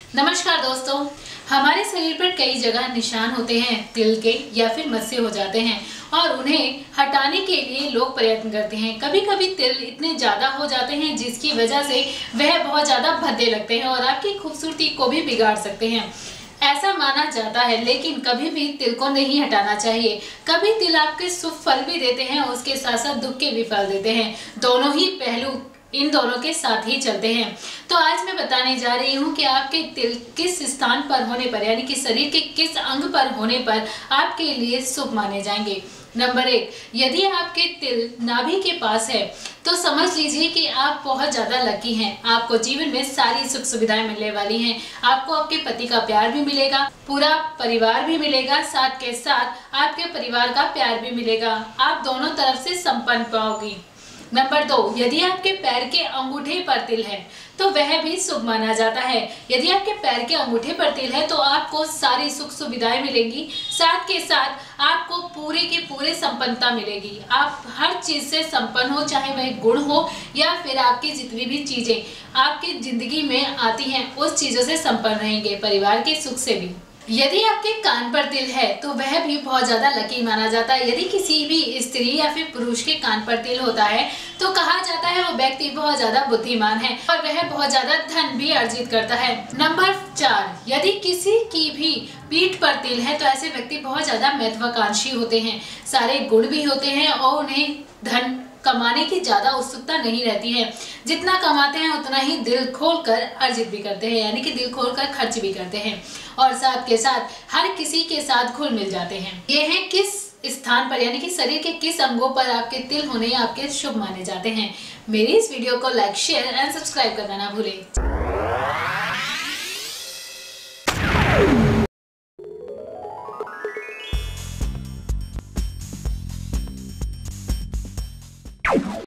नमस्कार दोस्तों, हमारे शरीर पर कई जगह निशान होते हैं तिल के या फिर मस्से हो जाते हैं और उन्हें हटाने के लिए लोग प्रयत्न करते हैं। कभी कभी तिल इतने ज्यादा हो जाते हैं जिसकी वजह से वह बहुत ज्यादा भद्दे लगते हैं और आपकी खूबसूरती को भी बिगाड़ सकते हैं, ऐसा माना जाता है। लेकिन कभी भी तिल को नहीं हटाना चाहिए। कभी तिल आपके शुभ फल भी देते हैं और उसके साथ साथ दुख के भी फल देते हैं। दोनों ही पहलू इन दोनों के साथ ही चलते हैं। तो आज मैं बताने जा रही हूँ कि आपके तिल किस स्थान पर होने पर, यानी कि शरीर के किस अंग पर होने पर आपके लिए शुभ माने जाएंगे। नंबर 1, यदि आपके तिल नाभि के पास है तो समझ लीजिए कि आप बहुत ज्यादा लकी हैं। आपको जीवन में सारी सुख सुविधाएं मिलने वाली हैं। आपको आपके पति का प्यार भी मिलेगा, पूरा परिवार भी मिलेगा, साथ के साथ आपके परिवार का प्यार भी मिलेगा। आप दोनों तरफ से संपन्न पाओगी। नंबर 2, यदि आपके पैर के अंगूठे पर तिल है तो वह भी शुभ माना जाता है। यदि आपके पैर के अंगूठे पर तिल है तो आपको सारी सुख सुविधाएं मिलेंगी, साथ के साथ आपको पूरे के पूरे संपन्नता मिलेगी। आप हर चीज से संपन्न हो, चाहे वह गुण हो या फिर आपकी जितनी भी चीजें आपकी जिंदगी में आती हैं उस चीजों से संपन्न रहेंगे, परिवार के सुख से भी। यदि आपके कान पर तिल है तो वह भी बहुत ज्यादा लकी माना जाता है। यदि किसी भी स्त्री या फिर पुरुष के कान पर तिल होता है तो कहा जाता है वो व्यक्ति बहुत ज्यादा बुद्धिमान है और वह बहुत ज्यादा धन भी अर्जित करता है। नंबर 4, यदि किसी की भी पीठ पर तिल है तो ऐसे व्यक्ति बहुत ज्यादा महत्वाकांक्षी होते हैं, सारे गुण भी होते हैं और उन्हें धन कमाने की ज्यादा उत्सुकता नहीं रहती है। जितना कमाते हैं उतना ही दिल खोलकर अर्जित भी करते हैं, यानी कि दिल खोलकर खर्च भी करते हैं और साथ के साथ हर किसी के साथ घुल मिल जाते हैं। ये है किस स्थान पर, यानी कि शरीर के किस अंगों पर आपके तिल होने आपके शुभ माने जाते हैं। मेरी इस वीडियो को लाइक, शेयर एंड सब्सक्राइब करना ना भूलें।